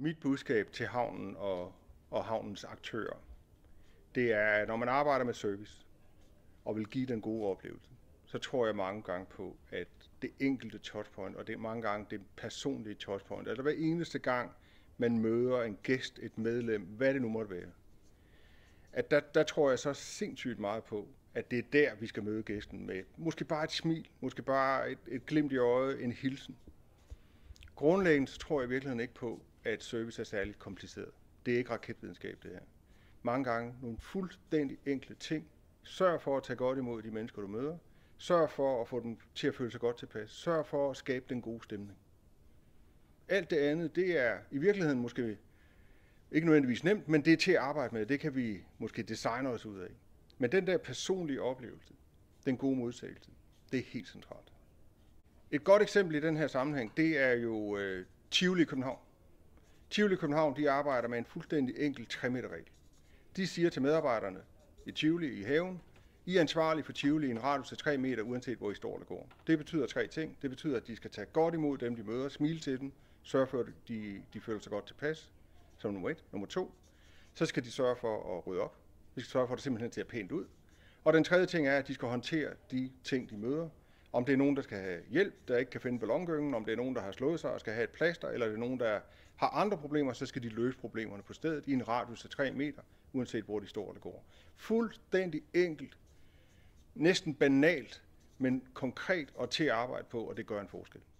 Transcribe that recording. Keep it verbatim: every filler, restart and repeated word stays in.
Mit budskab til havnen og, og havnens aktører, det er, at når man arbejder med service og vil give den gode oplevelse, så tror jeg mange gange på, at det enkelte touchpoint, og det er mange gange det personlige touchpoint, altså hver eneste gang, man møder en gæst, et medlem, hvad det nu måtte være, at der, der tror jeg så sindssygt meget på, at det er der, vi skal møde gæsten med. Måske bare et smil, måske bare et, et glimt i øjet, en hilsen. Grundlæggende så tror jeg i virkeligheden ikke på, at service er særligt kompliceret. Det er ikke raketvidenskab, det her. Mange gange nogle fuldstændig enkle ting. Sørg for at tage godt imod de mennesker, du møder. Sørg for at få dem til at føle sig godt tilpas. Sørg for at skabe den gode stemning. Alt det andet, det er i virkeligheden måske ikke nødvendigvis nemt, men det er til at arbejde med. Det kan vi måske designe os ud af. Men den der personlige oplevelse, den gode modtagelse, det er helt centralt. Et godt eksempel i den her sammenhæng, det er jo øh, Tivoli i København. Tivoli i København, de arbejder med en fuldstændig enkel tre meter regel. De siger til medarbejderne i Tivoli i haven, I er ansvarlige for Tivoli i en radius af tre meter, uanset hvor I står eller går. Det betyder tre ting. Det betyder, at de skal tage godt imod dem, de møder, smile til dem, sørge for, at de, de føler sig godt tilpas, som nummer et. Nummer to, så skal de sørge for at rydde op. De skal sørge for, at det simpelthen ser pænt ud. Og den tredje ting er, at de skal håndtere de ting, de møder. Om det er nogen, der skal have hjælp, der ikke kan finde ballongyngen, om det er nogen, der har slået sig og skal have et plaster, eller det er nogen, der har andre problemer, så skal de løse problemerne på stedet i en radius af tre meter, uanset hvor de står eller går. Fuldstændig enkelt, næsten banalt, men konkret og til at arbejde på, og det gør en forskel.